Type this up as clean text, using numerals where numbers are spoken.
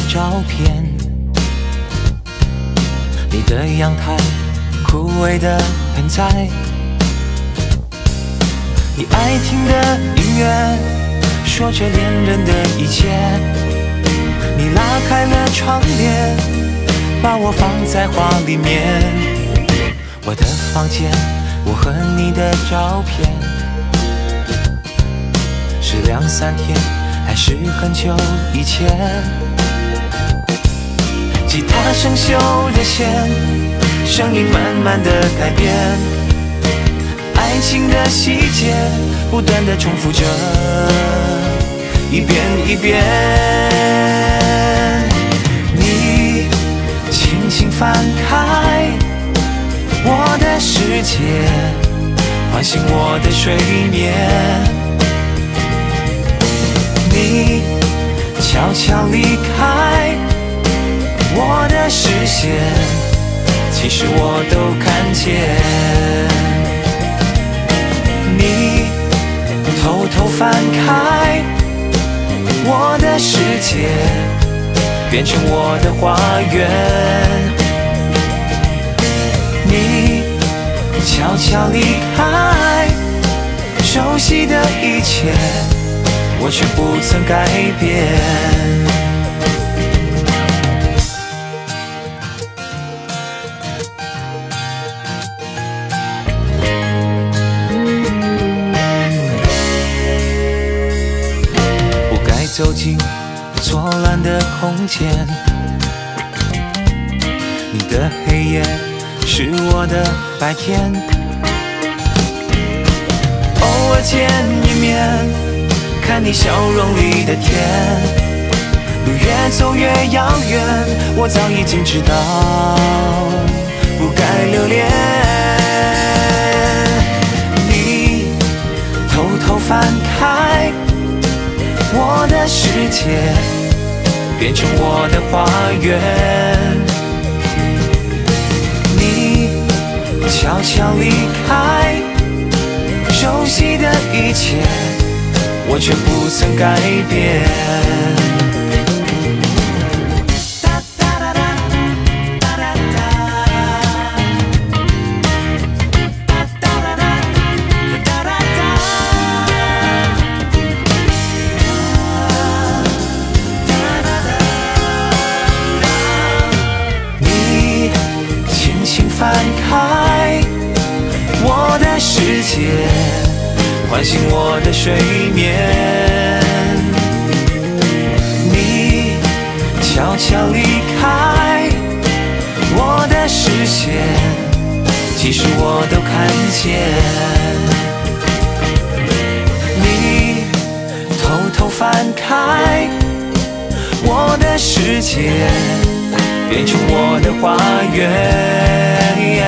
照片，你的阳台枯萎的盆栽，你爱听的音乐，说着恋人的一切。你拉开了窗帘，把我放在画里面。我的房间，我和你的照片，是2-3天，还是很久以前？吉他生锈的弦，声音慢慢的改变，爱情的细节不断的重复着，一遍一遍。你轻轻翻开我的世界，唤醒我的睡眠。你悄悄离开我的视线，其实我都看见。你偷偷翻开我的世界，变成我的花园。你悄悄离开熟悉的一切，我却不曾改变。走进错乱的空间，你的黑夜是我的白天。偶尔见一面，看你笑容里的甜。路越走越遥远，我早已经知道不该留恋。你偷偷翻开我的世界，变成我的花园。你悄悄离开熟悉的一切，我却不曾改变。翻开我的世界，唤醒我的睡眠。你悄悄离开我的视线，其实我都看见。你偷偷翻开我的世界，变成我的花园。